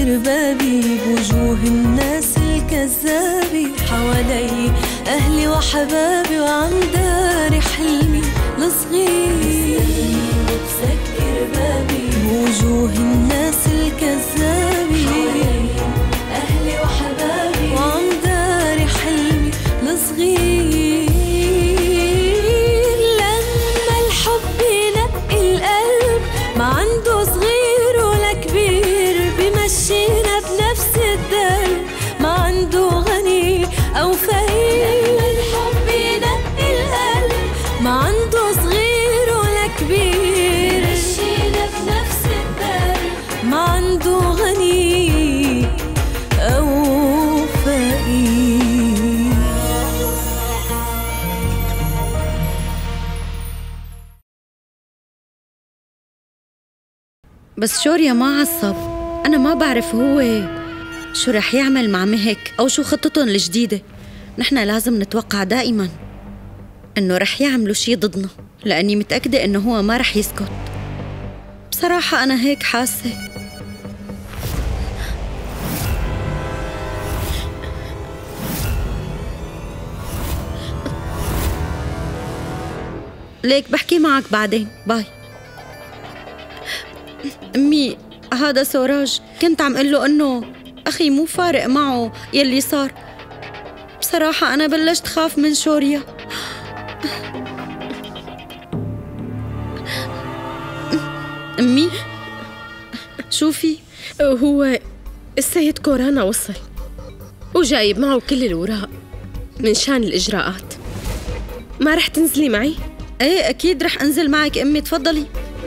مسكر بابي بوجوه الناس الكذابة، حوالي أهلي وحبابي وعم داري حلمي الصغير. مسكر بابي بوجوه الناس الكذابة، حوالي أهلي وحبابي وعم داري حلمي الصغير. لما الحب ينقي القلب ما عنده صغير ولا كبير، بمشينا بنفس الدرب ما عنده غني أو فقير. لما الحب ينقي القلب ما عنده صغير ولا كبير، مشينا بنفس الدرب ما عنده غني أو فقير. بس شوريا ما عصب، أنا ما بعرف هو شو رح يعمل مع مهك أو شو خطتهم الجديدة. نحن لازم نتوقع دائما إنه رح يعملوا شي ضدنا، لأني متأكدة إنه هو ما رح يسكت. بصراحة أنا هيك حاسة. ليك بحكي معك بعدين، باي. أمي، هذا سوراج، كنت عم قل له إنه أخي مو فارق معه يلي صار. بصراحة أنا بلشت خاف من شوريا. أمي، شوفي، هو السيد كورانا وصل وجايب معه كل الوراق من شان الإجراءات. ما رح تنزلي معي؟ ايه أكيد رح أنزل معك أمي، تفضلي.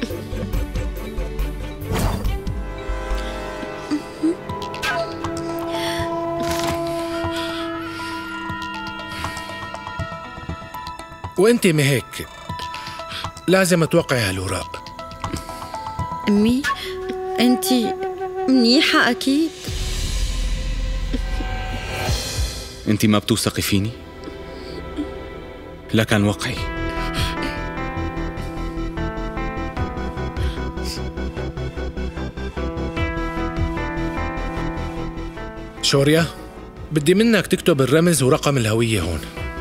وانتي مهيك لازم توقعي هالوراق. أمي، أنتي منيحة أكيد. أنتي ما بتوثقي فيني؟ لكن وقعي. شوريا، بدي منك تكتب الرمز ورقم الهوية هون.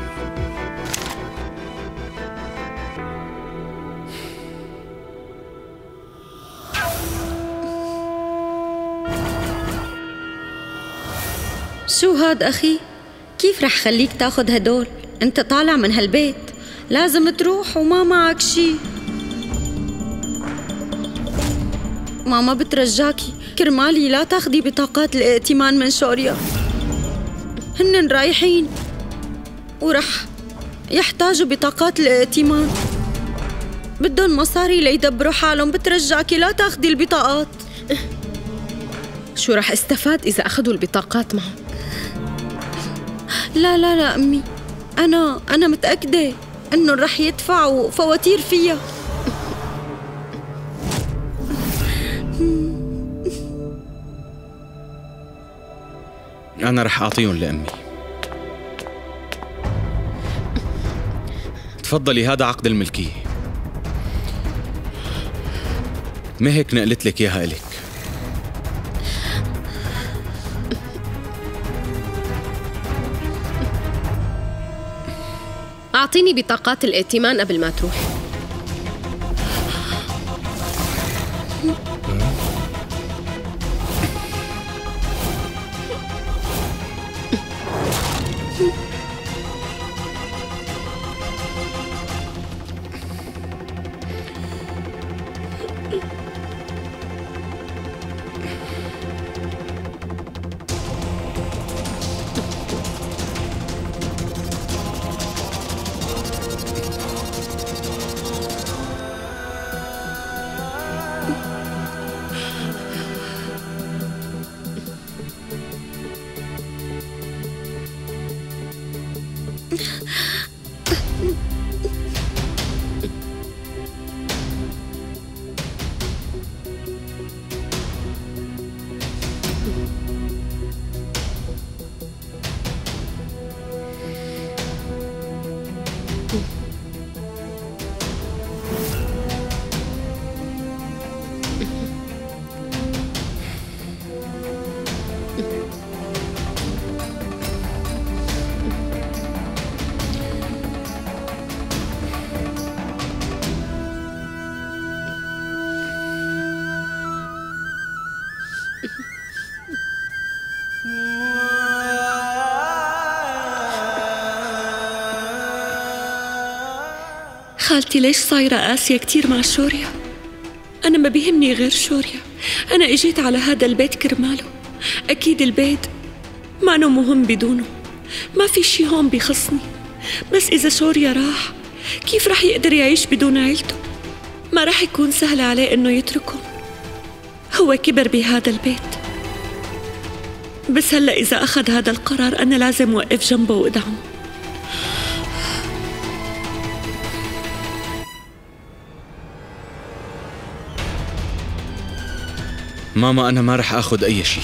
شو هاد أخي؟ كيف رح خليك تاخد هدول؟ أنت طالع من هالبيت، لازم تروح وما معك شي. ماما بترجاكي كرمالي لا تاخدي بطاقات الائتمان من شوريا، هنن رايحين ورح يحتاجوا بطاقات الائتمان، بدهم مصاري ليدبروا حالهم. بترجاكي لا تاخدي البطاقات. شو رح استفاد إذا أخذوا البطاقات معهم؟ لا لا لا أمي، أنا متأكدة إنه رح يدفعوا فواتير فيها. أنا رح أعطيهم لأمي. تفضلي، هذا عقد الملكية. مهك نقلت لك إياها إلك. أعطيني بطاقات الائتمان قبل ما تروح. خالتي ليش صايرة قاسية كتير مع شوريا؟ أنا ما بيهمني غير شوريا. أنا إجيت على هذا البيت كرماله. أكيد البيت مانو مهم بدونه. ما في شي هون بيخصني. بس إذا شوريا راح كيف رح يقدر يعيش بدون عيلته؟ ما رح يكون سهل عليه إنه يتركهم. هو كبر بهذا البيت. بس هلأ إذا أخذ هذا القرار أنا لازم وقف جنبه وأدعمه. ماما أنا ما رح أخذ أي شيء.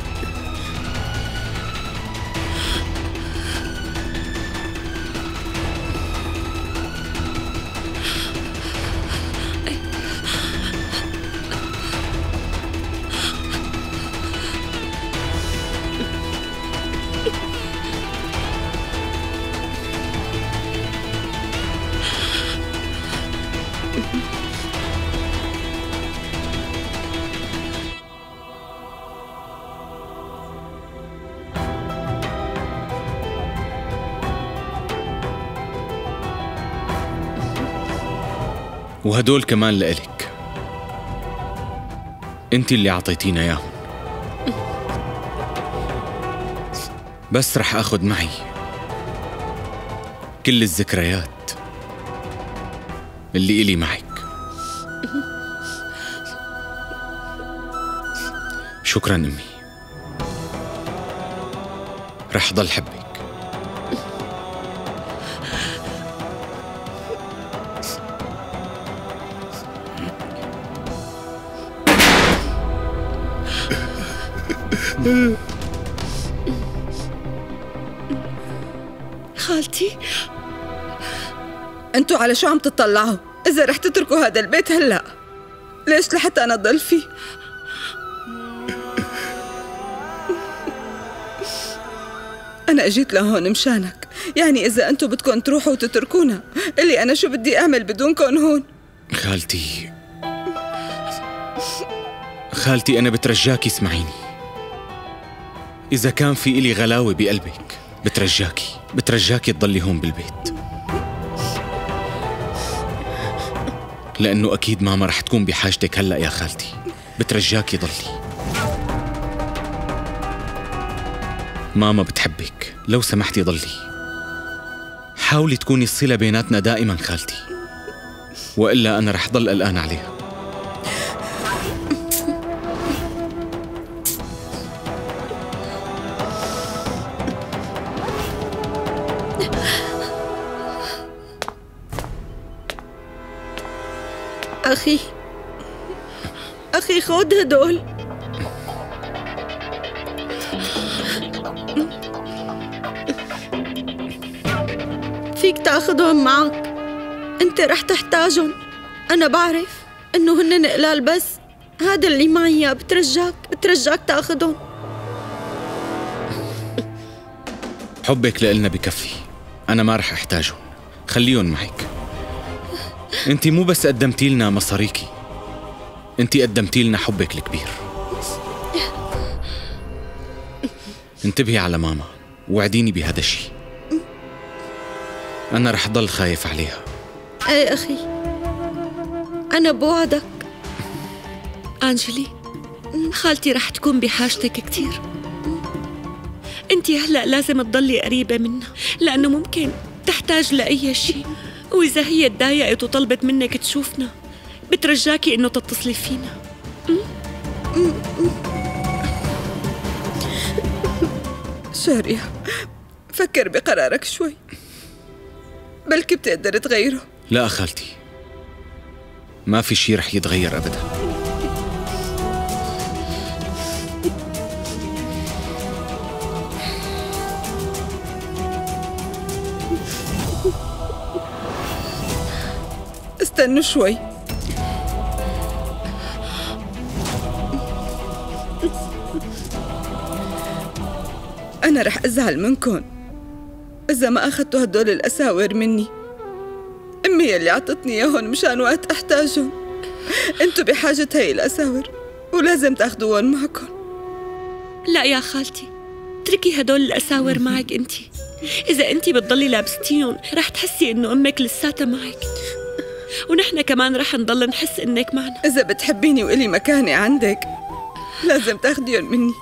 وهدول كمان لإلك. انت اللي عطيتينا اياهم. بس رح اخذ معي كل الذكريات اللي إلي معك. شكرا أمي. رح ضل حبك. خالتي انتوا على شو عم تطلعوا؟ إذا رح تتركوا هذا البيت هلأ ليش لحتى أنا أضل فيه؟ أنا أجيت لهون مشانك، يعني إذا أنتوا بدكم تروحوا وتتركونا اللي أنا شو بدي أعمل بدونكم هون؟ خالتي أنا بترجاكي اسمعيني. إذا كان في إلي غلاوة بقلبك بترجاكي تضلي هون بالبيت، لأنه أكيد ماما رح تكون بحاجتك هلأ يا خالتي. بترجاكي ضلي. ماما بتحبك، لو سمحتي ضلي. حاولي تكوني الصلة بيناتنا دائما خالتي، وإلا أنا رح ضل قلقان عليها. أخي خود هدول. فيك تاخدهم معك، انت رح تحتاجهم. أنا بعرف إنه هن قلال، بس هذا اللي معي. بترجاك تاخدهم. حبك لإلنا بكفي، أنا ما رح أحتاجهم. خليهم معك. انتي مو بس قدمتي لنا مصاريكي، انتي قدمتي لنا حبك الكبير. انتبهي على ماما، وعديني بهذا الشيء. أنا رح ضل خايف عليها. أي أخي، أنا بوعدك. أنجلي، خالتي رح تكون بحاجتك كتير. انتي هلأ لازم تضلي قريبة منها، لأنه ممكن تحتاج لأي شيء. وإذا هي تضايقت وطلبت منك تشوفنا بترجاكي إنه تتصلي فينا. شوريا، فكر بقرارك شوي، بلكي بتقدر تغيره. لا خالتي، ما في شي رح يتغير أبدا. استنوا شوي. أنا رح أزعل منكم إذا ما أخذتوا هدول الأساور مني. أمي هي اللي عطتني إياهم مشان وقت أحتاجهم. أنتوا بحاجة هاي الأساور ولازم تاخدوهم معكم. لا يا خالتي، اتركي هدول الأساور معك انتي. إذا انتي بتضلي لابستيهم رح تحسي إنه أمك لساتها معك. ونحن كمان رح نضل نحس إنك معنا. إذا بتحبيني وإلي مكاني عندك لازم تاخديهم مني.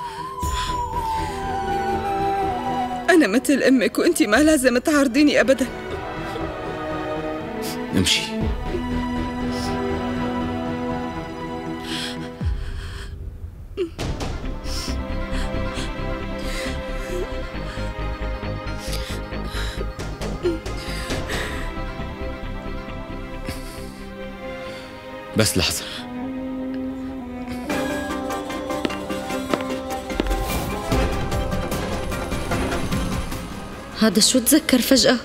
أنا مثل أمك وأنتي ما لازم تعارضيني أبدا. امشي. بس لحظة. هذا شو تذكر فجأة؟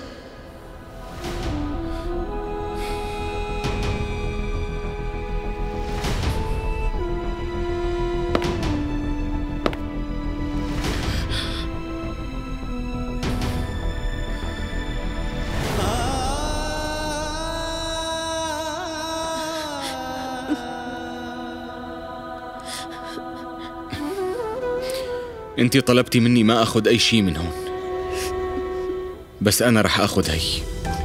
انتي طلبتي مني ما اخذ اي شيء من هون، بس انا رح اخذ هي،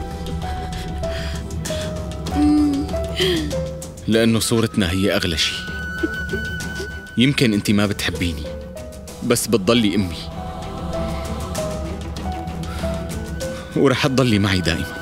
لانه صورتنا هي اغلى شيء. يمكن انتي ما بتحبيني بس بتضلي امي، ورح تضلي معي دائما.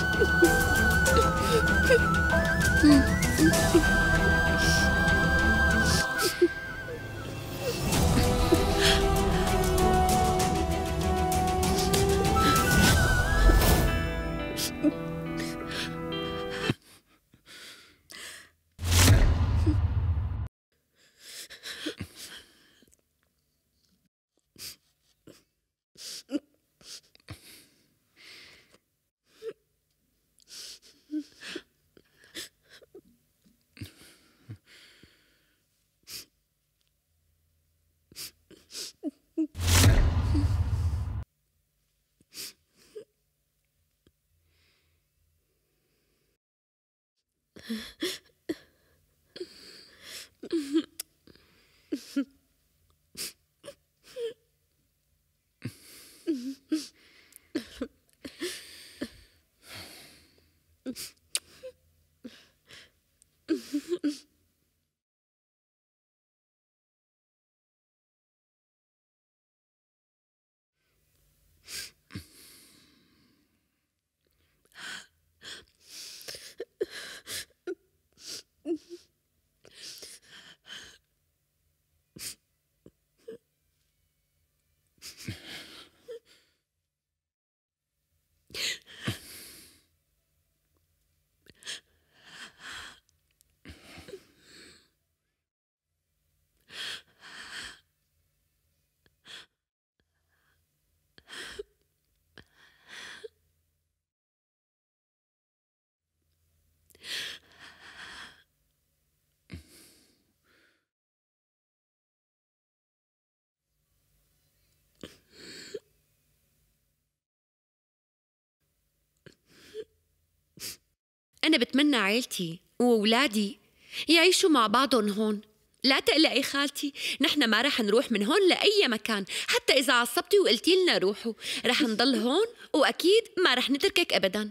أنا بتمنى عيلتي وأولادي يعيشوا مع بعضهم هون. لا تقلقي خالتي، نحن ما رح نروح من هون لأي مكان، حتى إذا عصبتي وقلتي لنا روحوا رح نضل هون، وأكيد ما رح نتركك أبداً.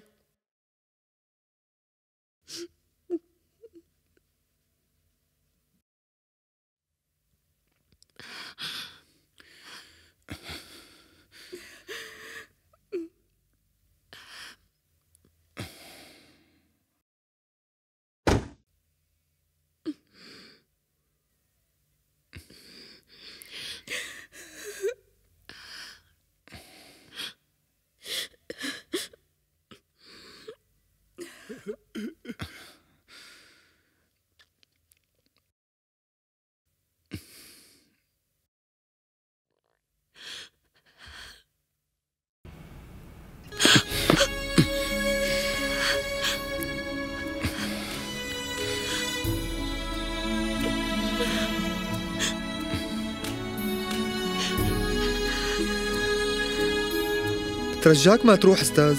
ترجاك ما تروح استاذ.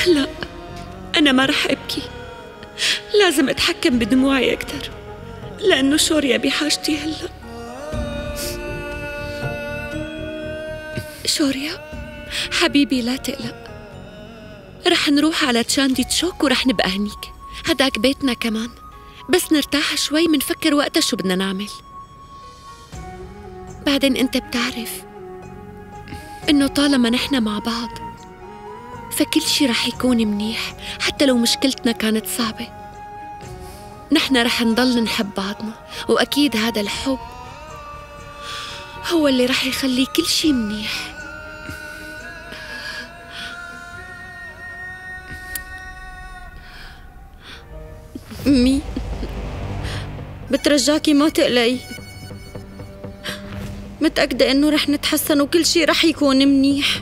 لا، أنا ما رح أبكي. لازم أتحكم بدموعي أكتر، لأنه شوريا بحاجتي هلأ. شوريا حبيبي لا تقلق، رح نروح على تشاندي تشوك ورح نبقى هنيك. هداك بيتنا كمان، بس نرتاح شوي منفكر وقتها شو بدنا نعمل. بعدين انت بتعرف انه طالما نحن مع بعض فكل شي رح يكون منيح، حتى لو مشكلتنا كانت صعبة. نحن رح نضل نحب بعضنا، وأكيد هذا الحب هو اللي رح يخلي كل شي منيح. أمي بترجاكي ما تقلقي، متأكدة إنه رح نتحسن وكل شي رح يكون منيح.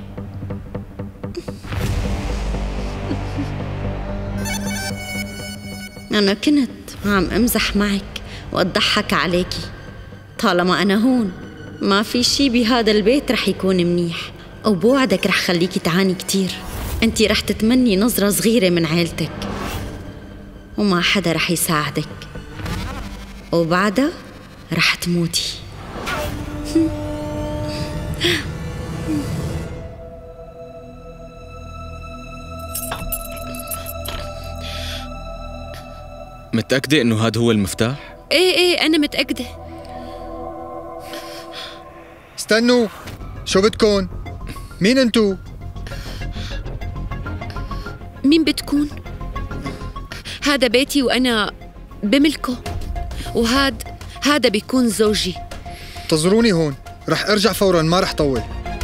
أنا كنت عم أمزح معك وأضحك عليكي. طالما أنا هون ما في شي بهذا البيت رح يكون منيح، وبوعدك رح خليكي تعاني كتير. أنتي رح تتمني نظرة صغيرة من عيلتك وما حدا رح يساعدك، وبعدها رح تموتي. متأكدة إنه هذا هو المفتاح؟ ايه أنا متأكدة. استنوا، شو بدكن؟ مين انتو؟ مين بتكون؟ هذا بيتي وأنا بملكه، هذا بيكون زوجي. انتظروني هون، رح ارجع فورا، ما رح طول.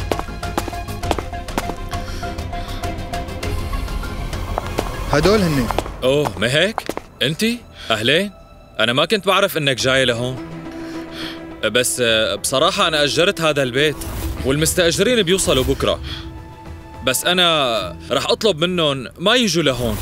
هدول هن. اوه مهك؟ انتي؟ اهلين؟ انا ما كنت بعرف انك جاي لهون، بس بصراحة انا اجرت هذا البيت والمستأجرين بيوصلوا بكرة، بس انا رح اطلب منهم ما يجوا لهون.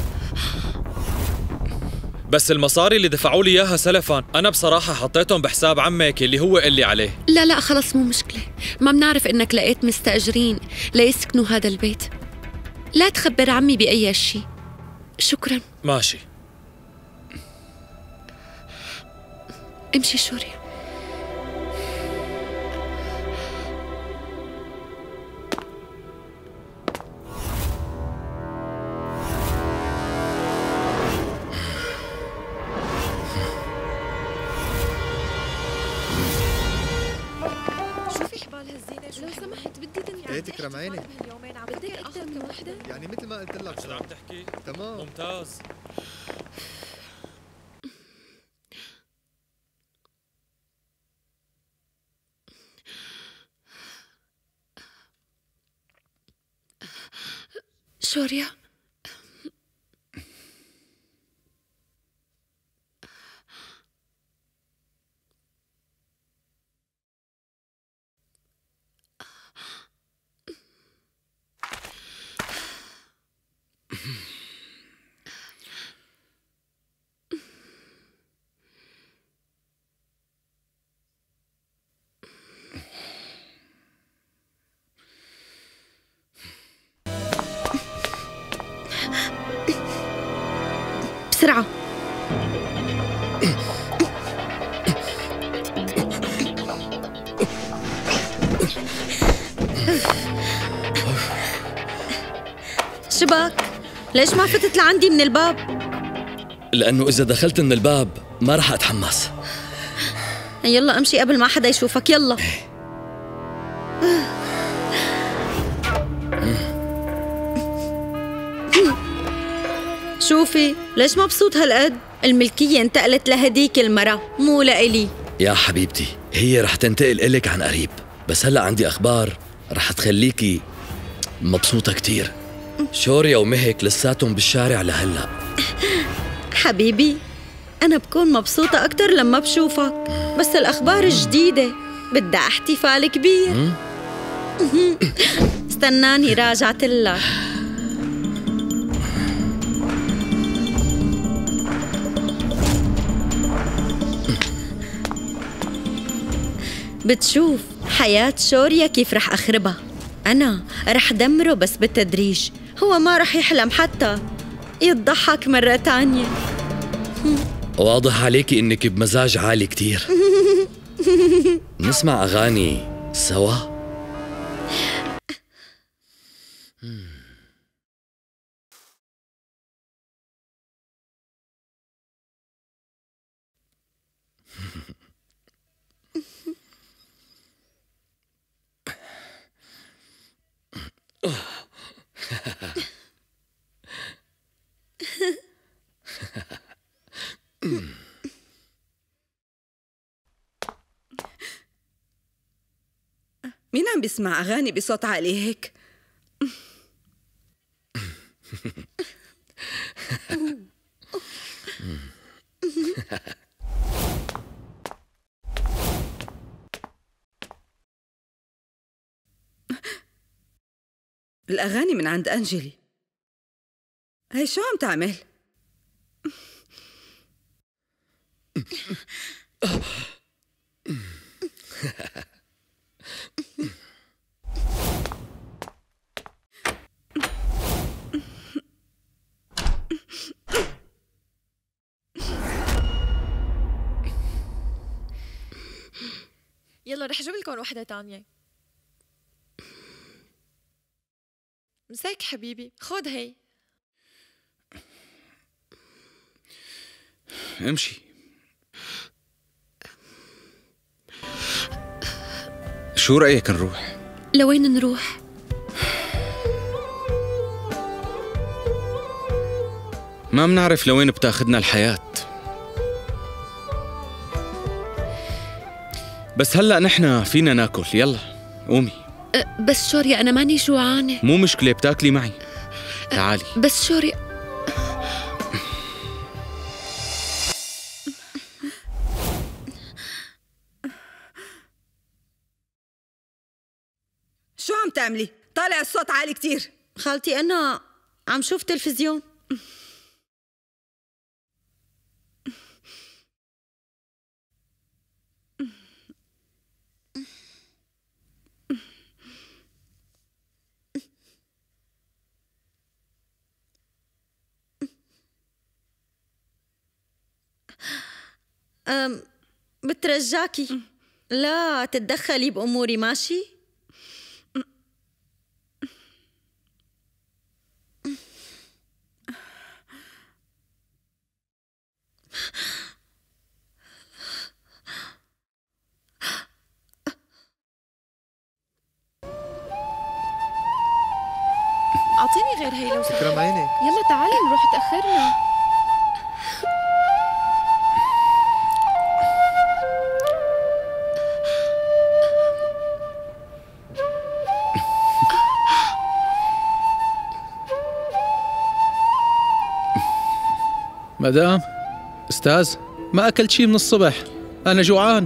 بس المصاري اللي دفعوا لي اياها سلفا انا بصراحة حطيتهم بحساب عمك اللي هو قال لي عليه. لا خلص مو مشكلة، ما بنعرف انك لقيت مستأجرين ليسكنوا هذا البيت. لا تخبر عمي بأي شيء. شكرا. ماشي. امشي شوريا. شوفي حبال هالزينة لو سمحت، بدي دنيا. ايه تكرم عيني. هاليومين عم بدك اكثر من وحدة؟ يعني مثل ما قلت لك. شو عم تحكي؟ تمام ممتاز. شوريا بسرعة. شبك؟ ليش ما فتت لعندي من الباب؟ لأنه إذا دخلت من الباب ما رح أتحمس. يلا امشي قبل ما حدا يشوفك، يلا. شوفي ليش مبسوط هالقد؟ الملكية انتقلت لهديك المرة مو لإلي. يا حبيبتي هي رح تنتقل إلك عن قريب، بس هلأ عندي أخبار رح تخليكي مبسوطة كتير. شوريا ومهك لساتهم بالشارع لهلأ. حبيبي أنا بكون مبسوطة أكتر لما بشوفك، بس الأخبار الجديدة بدها احتفال كبير. استناني راجعت لك. بتشوف حياة شوريا كيف رح أخربها. أنا رح دمره بس بالتدريج. هو ما رح يحلم حتى يضحك مرة تانية. واضح عليكي إنك بمزاج عالي كتير. نسمع أغاني سوا؟ مين عم بيسمع أغاني بصوت عالي هيك؟ الأغاني من عند أنجلي. هي شو عم تعمل؟ يلا رح اجيب لكم وحدة تانية. مساك حبيبي، خود هي. امشي. شو رأيك نروح؟ لوين نروح؟ ما بنعرف لوين بتاخدنا الحياة، بس هلأ نحن فينا ناكل. يلا قومي. بس شوريا أنا ماني جوعانة. مو مشكلة، بتاكلي معي. تعالي. بس شوريا شو عم تعملي؟ طالع الصوت عالي كتير. خالتي أنا عم شوف تلفزيون. بترجاكي لا تتدخلي بأموري، ماشي؟ أعطيني غير هي لو سمحت. تكرم عينك. يلا تعالي نروح، تأخرنا. مدام، أستاذ، ما أكلت شي من الصبح، أنا جوعان.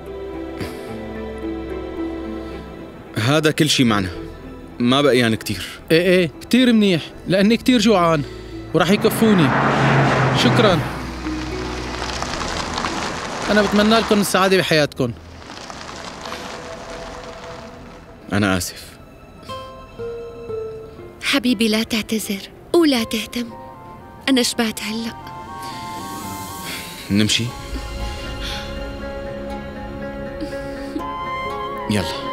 هذا كل شي معنا، ما بقيان كتير. إيه كتير منيح، لأني كتير جوعان وراح يكفوني. شكراً. أنا بتمنى لكم السعادة بحياتكم. أنا آسف حبيبي، لا تعتذر ولا تهتم، أنا شبعت هلأ. نمشي؟ يلا.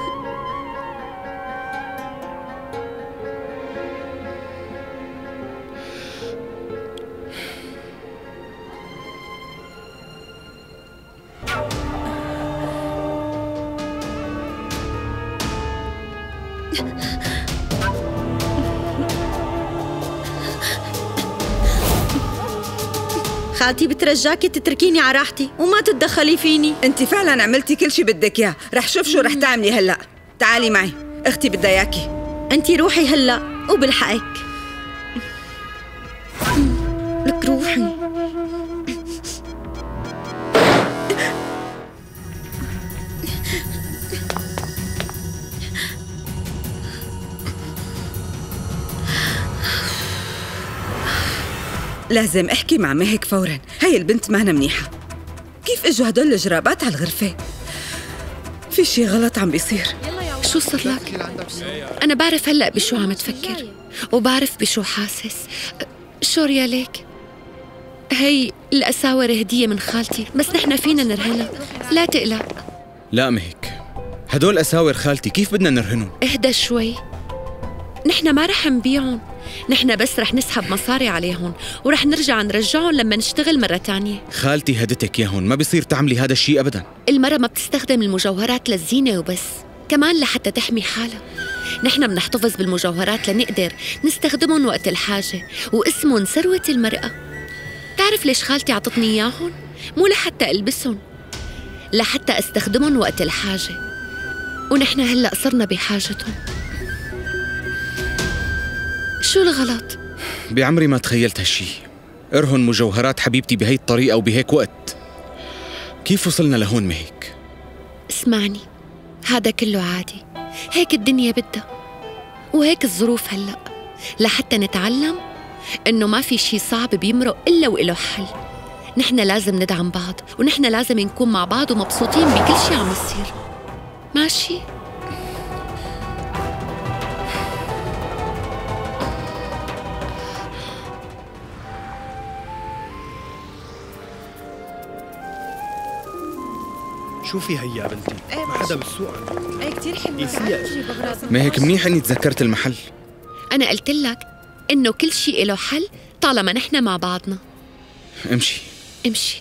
خالتي بترجاكي تتركيني على راحتي وما تتدخلي فيني. انت فعلا عملتي كل شي بدك اياه، رح شوف شو رح تعملي هلا. تعالي معي، اختي بدها اياكي. انت روحي هلا وبالحقك. لك روحي. لازم احكي مع مهك فورا، هي البنت مانا منيحة. كيف اجوا هدول الجرابات على الغرفة؟ في شي غلط عم بيصير. شو صار لك؟ أنا بعرف هلأ بشو عم تفكر وبعرف بشو حاسس. شوريا ليك، هي الأساور هدية من خالتي، بس نحن فينا نرهنها، لا تقلق. لا مهك، هدول أساور خالتي كيف بدنا نرهنهم؟ اهدى شوي، نحن ما رح نبيعهم، نحن بس رح نسحب مصاري عليهم ورح نرجع نرجعهم لما نشتغل مرة تانية. خالتي هدتك ياهن، ما بصير تعملي هذا الشيء أبداً. المرة ما بتستخدم المجوهرات للزينة وبس، كمان لحتى تحمي حالها. نحن بنحتفظ بالمجوهرات لنقدر نستخدمهم وقت الحاجة، واسمهم ثروة المرأة. تعرف ليش خالتي عطتني إياهم؟ مو لحتى ألبسهم، لحتى أستخدمهم وقت الحاجة، ونحن هلأ صرنا بحاجتهم. شو الغلط؟ بعمري ما تخيلت هالشي، ارهن مجوهرات حبيبتي بهي الطريقة وبهيك وقت. كيف وصلنا لهون مهيك؟ اسمعني، هذا كله عادي، هيك الدنيا بدها وهيك الظروف هلأ، لحتى نتعلم إنه ما في شي صعب بيمرق إلا وإله حل. نحن لازم ندعم بعض، ونحن لازم نكون مع بعض ومبسوطين بكل شي عم يصير. ماشي؟ شوفي هي يا بنتي، ما حدا بالسوق عنها. ايه كتير حلوة. ما هيك منيح اني تذكرت المحل. أنا قلت لك إنه كل شيء له حل طالما نحن مع بعضنا. امشي امشي.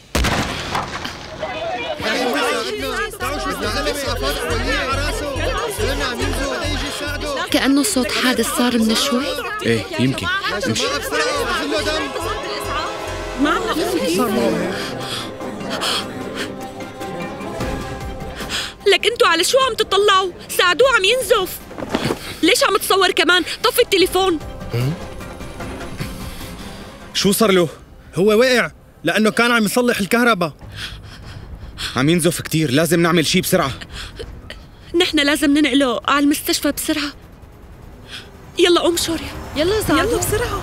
كأنه صوت حادث صار من شوي. ايه يمكن. امشي. ما عم لك انتوا على شو عم تطلعوا؟ ساعدوه عم ينزف. ليش عم تصور كمان؟ طفي التليفون. شو صار له؟ هو وقع لأنه كان عم يصلح الكهرباء. عم ينزف كتير، لازم نعمل شي بسرعة. نحن لازم ننقله على المستشفى بسرعة. يلا قوم شوريا، يلا ساعدوه. يلا بسرعة.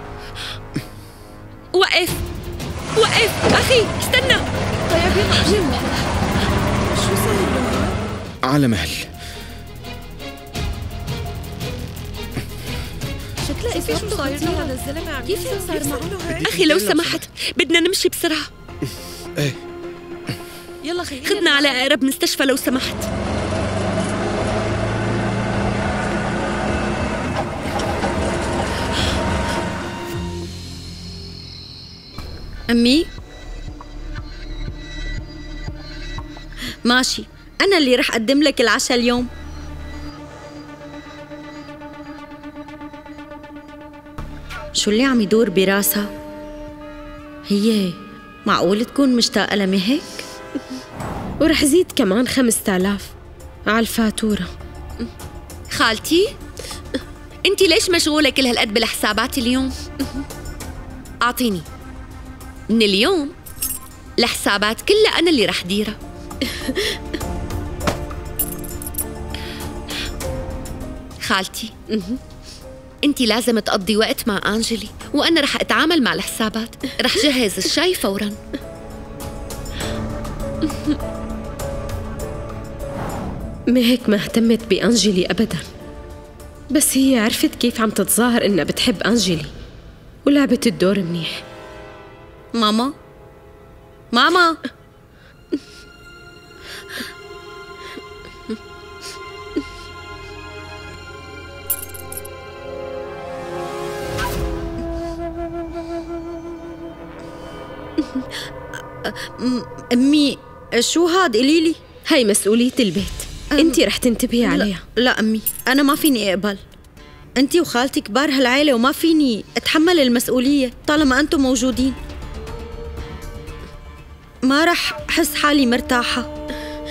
وقف وقف أخي، استنى. طيب يلا جيم. شو صار له؟ على مهل. شكله إيه شو صاير له هذا الزلمة؟ كيف صار معه؟ أخي لو سمحت بدنا نمشي بسرعة. ايه يلا خلينا خدنا على أقرب مستشفى لو سمحت. أمي ماشي، أنا اللي رح أقدم لك العشاء اليوم. شو اللي عم يدور براسها؟ هي معقول تكون مشتاقة لمهك؟ ورح زيد كمان 5000 على الفاتورة. خالتي، انتي ليش مشغولة كل هالقد بالحسابات اليوم؟ أعطيني من اليوم الحسابات كلها أنا اللي رح ديرها. خالتي، انتي لازم تقضي وقت مع أنجلي، وأنا رح أتعامل مع الحسابات. رح جهز الشاي فوراً. مهك ما اهتمت بأنجلي أبداً، بس هي عرفت كيف عم تتظاهر إنها بتحب أنجلي ولعبت الدور منيح. ماما ماما أمي شو هاد؟ قليلي. هاي مسؤولية البيت، انتي رح تنتبهي عليها. لا أمي، أنا ما فيني أقبل. أنتي وخالتي كبار هالعيلة وما فيني أتحمل المسؤولية طالما أنتم موجودين. ما رح أحس حالي مرتاحة.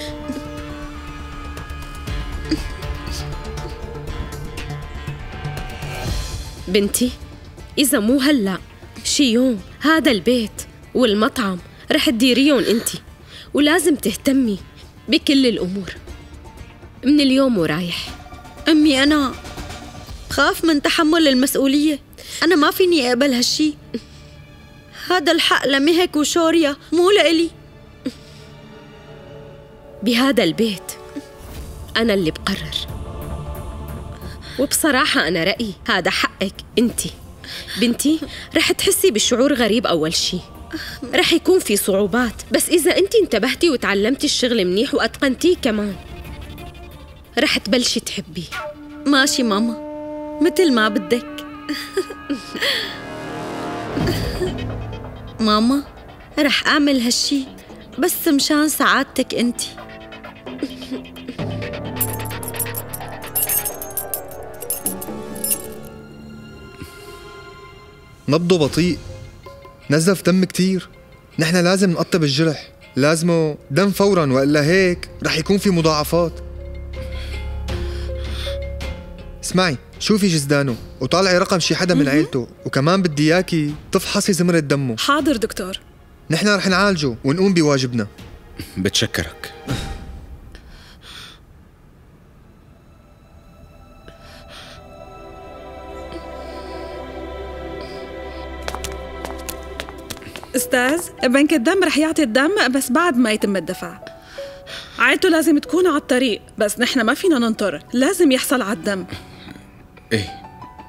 بنتي، إذا مو هلأ شي يوم هذا البيت والمطعم رح تديريهم انتي، ولازم تهتمي بكل الأمور من اليوم ورايح. أمي أنا خاف من تحمل المسؤولية، أنا ما فيني أقبل هالشي. هذا الحق لمهك وشوريا مو لإلي. بهذا البيت أنا اللي بقرر وبصراحة أنا رأيي هذا حقك انتي. بنتي رح تحسي بشعور غريب أول شي، رح يكون في صعوبات، بس إذا انتي انتبهتي وتعلمتي الشغل منيح وأتقنتيه كمان رح تبلشي تحبيه. ماشي ماما، مثل ما بدك. ماما رح أعمل هالشي بس مشان سعادتك انتي. نبضه بطيء، نزف دم كتير. نحن لازم نقطب الجرح، لازمه دم فورا وإلا هيك رح يكون في مضاعفات. اسمعي، شوفي جزدانه وطالعي رقم شي حدا من عيلته، وكمان بدي اياكي تفحصي زمرة دمه. حاضر دكتور. نحن رح نعالجه ونقوم بواجبنا. بتشكرك. أستاذ، بنك الدم رح يعطي الدم بس بعد ما يتم الدفع. عائلته لازم تكون على الطريق، بس نحن ما فينا ننطر، لازم يحصل على الدم. ايه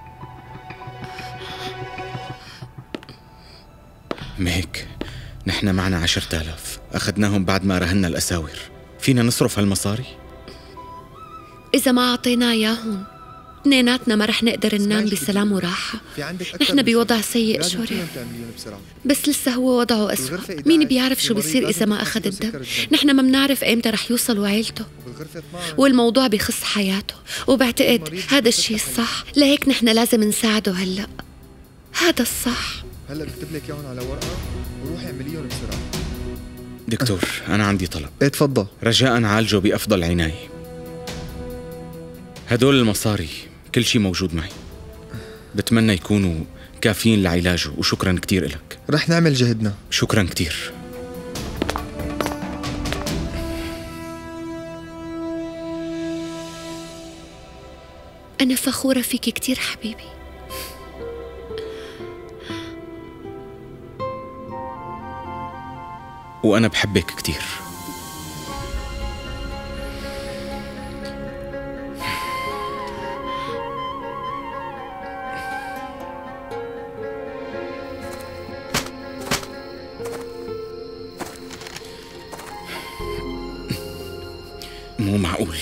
مهيك، نحن معنا 10,000 أخذناهم بعد ما رهنا الأساور. فينا نصرف هالمصاري؟ إذا ما أعطينا إياهم اثنيناتنا ما رح نقدر ننام بسلام وراحة. نحن بوضع سيء شوريا، بس لسه هو وضعه أسوأ. مين بيعرف شو بيصير إذا ما أخذ الدم؟ نحن ما بنعرف إمتى رح يوصل وعيلته، والموضوع بيخص حياته، وبعتقد هذا الشيء الصح. لهيك نحن لازم نساعده هلأ. هذا الصح. هلا بكتب لك اياهم على ورقة وروحي اعمليهم بسرعة. دكتور أنا عندي طلب. ايه تفضل. رجاء عالجه بأفضل عناية. هدول المصاري كل شيء موجود معي، بتمنى يكونوا كافيين لعلاجه، وشكرا كتير إلك. رح نعمل جهدنا. شكرا كتير. أنا فخورة فيك كتير حبيبي. وأنا بحبك كتير. مو معقول.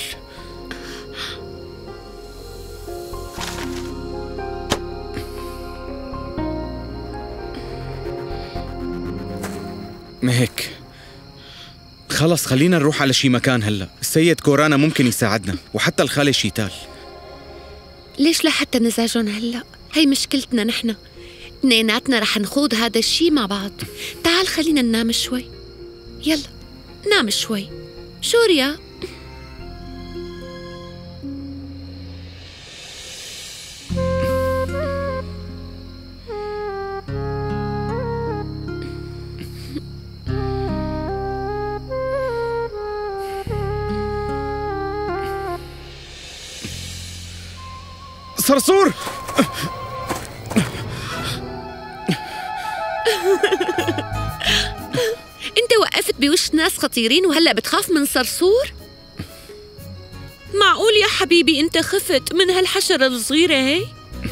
مهيك خلص، خلينا نروح على شي مكان هلأ. السيد كورانا ممكن يساعدنا، وحتى الخالة شيتال. ليش لحتى نزعجهم هلأ؟ هي مشكلتنا نحن اثنيناتنا رح نخوض هذا الشي مع بعض. تعال خلينا ننام شوي. يلا نام شوي. شوريا صرصور. انت وقفت بوش ناس خطيرين وهلأ بتخاف من صرصور؟ معقول يا حبيبي انت خفت من هالحشرة الصغيرة هي؟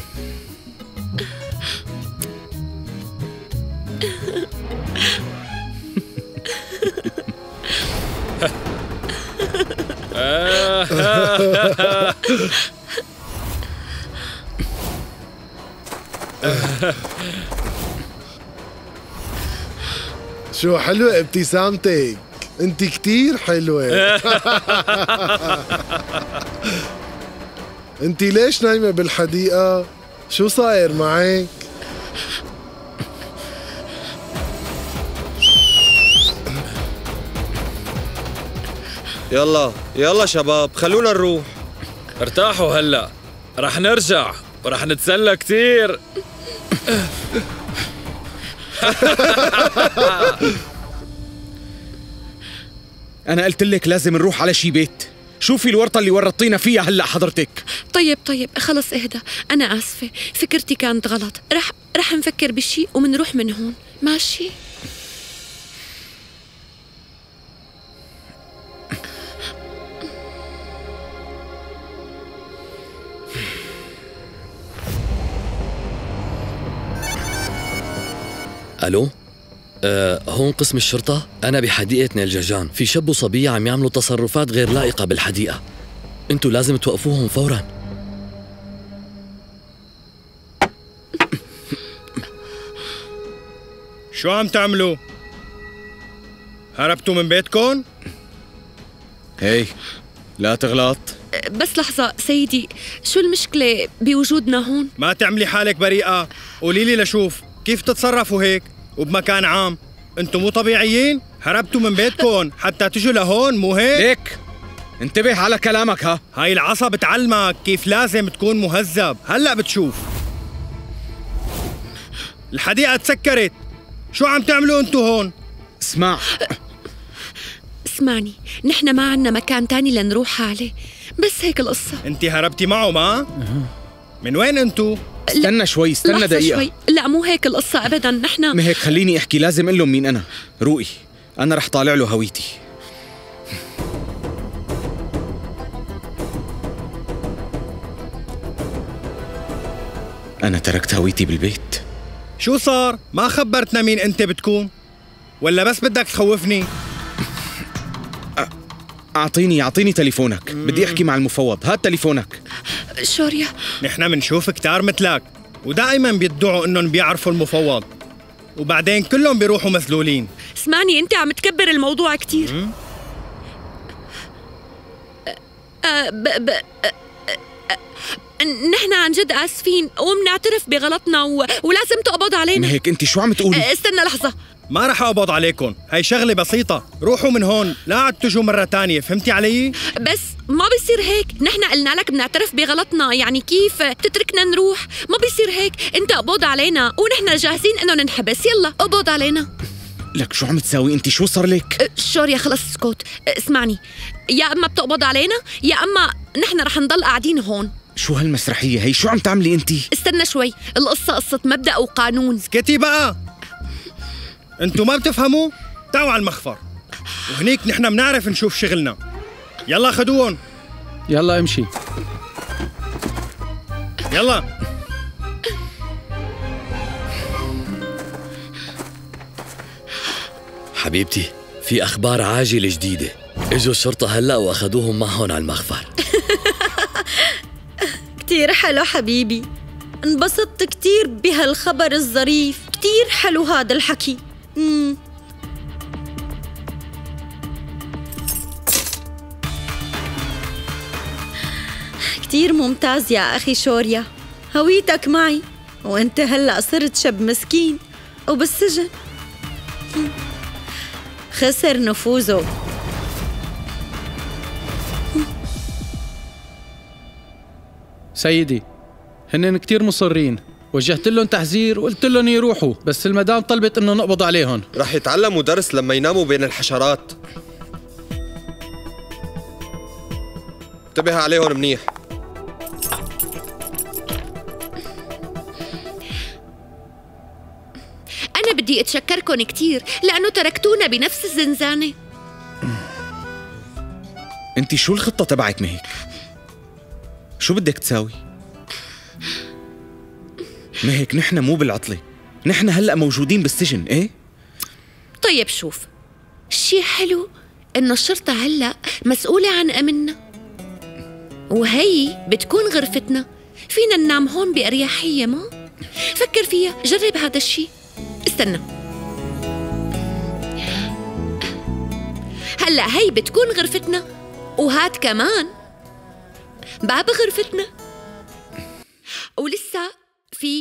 شو حلوة ابتسامتك، انت كتير حلوة. انت ليش نايمة بالحديقة؟ شو صاير معك؟ يلا يلا شباب خلونا نروح. ارتاحوا هلأ، رح نرجع ورح نتسلى كتير. أنا قلت لك لازم نروح على شي بيت. شوفي الورطة اللي ورطينا فيها هلأ حضرتك. طيب خلص اهدى، أنا آسفة، فكرتي كانت غلط. رح نفكر بشي ومنروح من هون، ماشي؟ الو، هون قسم الشرطة. أنا بحديقة نيل جرجان، في شاب وصبية عم يعملوا تصرفات غير لائقة بالحديقة. انتوا لازم توقفوهم فورا. شو عم تعملوا؟ هربتوا من بيتكم؟ هي لا تغلط. بس لحظة سيدي، شو المشكلة بوجودنا هون؟ ما تعملي حالك بريئة، قولي لي لشوف كيف تتصرفوا هيك وبمكان عام. انتوا مو طبيعيين؟ هربتوا من بيتكم حتى تجوا لهون، مو هيك؟ ليك انتبه على كلامك. هاي العصا بتعلمك كيف لازم تكون مهذب. هلأ بتشوف. الحديقة تسكرت، شو عم تعملوا انتوا هون؟ اسمعني، نحن ما عنا مكان تاني لنروح عليه، بس هيك القصة. انت هربتي معه ما؟ من وين انتوا؟ استنى شوي، استنى دقيقة شوي. لا مو هيك القصة أبدا. نحن ما هيك، خليني احكي. لازم اقول لهم مين انا. روقي، انا رح طالع له هويتي. انا تركت هويتي بالبيت. شو صار؟ ما خبرتنا مين انت بتكون؟ ولا بس بدك تخوفني؟ اعطيني تليفونك. بدي احكي مع المفوض. هات تليفونك. شوريا، نحن منشوف كتار مثلك ودائما بيدعوا انهم بيعرفوا المفوض وبعدين كلهم بيروحوا مسلولين. اسمعني، انت عم تكبر الموضوع كتير. نحن عن جد آسفين ومنعترف بغلطنا ولازم تقبض علينا. ما هيك انت شو عم تقولي؟ استنى لحظة. ما رح أقبض عليكم، هاي شغلة بسيطة. روحوا من هون، لا عاد تجوا مرة تانية. فهمتي علي؟ بس ما بيصير هيك. نحن قلنا لك بنعترف بغلطنا، يعني كيف تتركنا نروح؟ ما بيصير هيك. انت قبض علينا ونحن جاهزين انه ننحبس. يلا قبض علينا. لك شو عم تساوي انت؟ شو صار لك؟ شوريا خلص اسكت. اسمعني، يا اما بتقبض علينا يا اما نحن رح نضل قاعدين هون. شو هالمسرحية هي؟ شو عم تعملي انت؟ استنى شوي، القصة قصة مبدأ وقانون. اسكتي بقى، انتوا ما بتفهموا؟ تعوا على المخفر وهنيك نحن بنعرف نشوف شغلنا. يلا خدوهم. يلا امشي. يلا. حبيبتي، في أخبار عاجلة جديدة. اجوا الشرطة هلأ وأخذوهم معهم على المخفر. كتير حلو حبيبي، انبسطت كتير بهالخبر الظريف. كتير حلو هذا الحكي. كتير ممتاز يا أخي شوريا. هويتك معي وانت هلأ صرت شاب مسكين وبالسجن. خسر نفوذه. سيدي، هنن كتير مصرين. وجهت لهم تحذير وقلت لهم يروحوا، بس المدام طلبت انه نقبض عليهم. رح يتعلموا درس لما يناموا بين الحشرات. انتبه عليهم منيح. أنا بدي أتشكركن كتير لأنه تركتونا بنفس الزنزانة. انت شو الخطة تبعك مهيك؟ شو بدك تساوي؟ مهيك نحن مو بالعطلة، نحن هلأ موجودين بالسجن. ايه؟ طيب شوف، الشي حلو إنه الشرطة هلأ مسؤولة عن أمننا، وهي بتكون غرفتنا. فينا ننام هون بأريحية. ما فكر فيها، جرب هذا الشي. استنى، هلأ هي بتكون غرفتنا، وهات كمان باب غرفتنا، ولسه في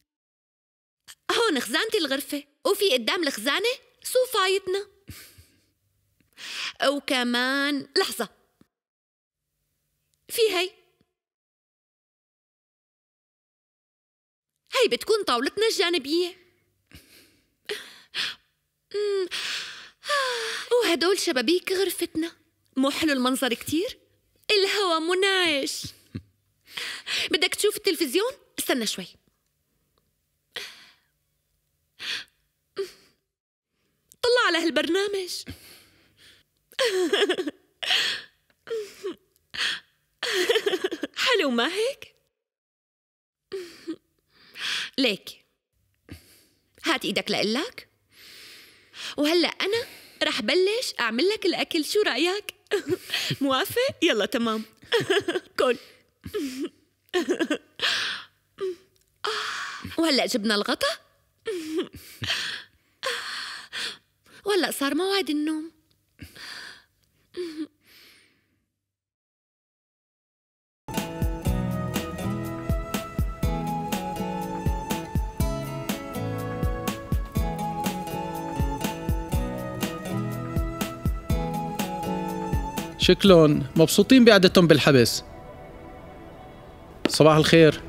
هون خزانة الغرفة، وفي قدام الخزانة صوفايتنا، وكمان لحظة في هي بتكون طاولتنا الجانبية، وهدول شبابيك غرفتنا. مو حلو المنظر كتير؟ الهوا منعش. بدك تشوف التلفزيون؟ استنى شوي. طلع على هالبرنامج. حلو ما هيك؟ ليك هات ايدك لقلك. وهلا انا رح بلش اعمل لك الاكل، شو رايك؟ موافق؟ يلا تمام. كل. وهلا جبنا الغطا وهلا صار موعد النوم. شكلهم مبسوطين بقعدتهم بالحبس. صباح الخير.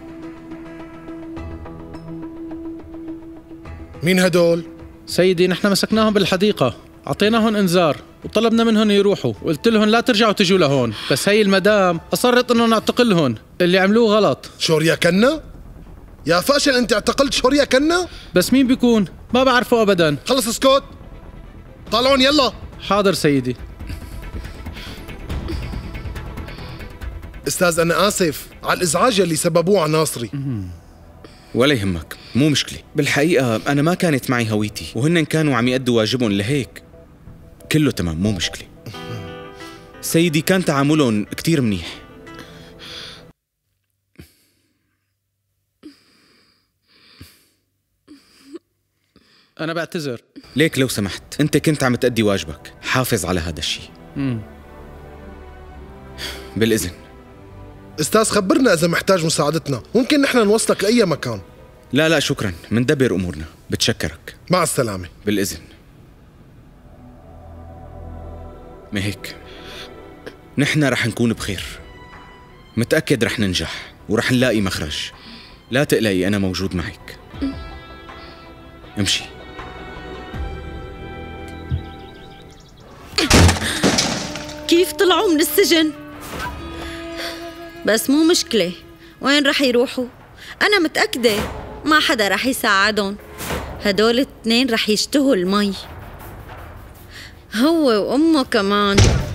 مين هدول؟ سيدي نحن مسكناهم بالحديقة، عطيناهم انذار وطلبنا منهم يروحوا، وقلت لهم لا ترجعوا تجوا لهون، بس هي المدام أصرت انه نعتقلهم، اللي عملوه غلط. شوريا كنا؟ يا فاشل انت اعتقلت شوريا كنا؟ بس مين بيكون؟ ما بعرفه ابدا. خلص اسكت، طالعون يلا. حاضر سيدي. استاذ انا اسف على الازعاج اللي سببوه على ناصري. ولا يهمك، مو مشكلة. بالحقيقة أنا ما كانت معي هويتي، وهن كانوا عم يأدوا واجبهم، لهيك كله تمام، مو مشكلة. سيدي كان تعاملهم كتير منيح. أنا بعتذر. ليك لو سمحت، أنت كنت عم تأدي واجبك، حافظ على هذا الشيء. بالإذن. استاذ خبرنا اذا محتاج مساعدتنا، ممكن نحن نوصلك لاي مكان. لا شكرا، مندبر امورنا، بتشكرك. مع السلامة. بالاذن. مهيك نحن رح نكون بخير، متأكد رح ننجح ورح نلاقي مخرج. لا تقلقي، انا موجود معك. امشي. كيف طلعوا من السجن؟ بس مو مشكلة، وين رح يروحوا؟ أنا متأكدة ما حدا رح يساعدهم. هدول الاثنين رح يشتهوا المي، هو وأمه كمان.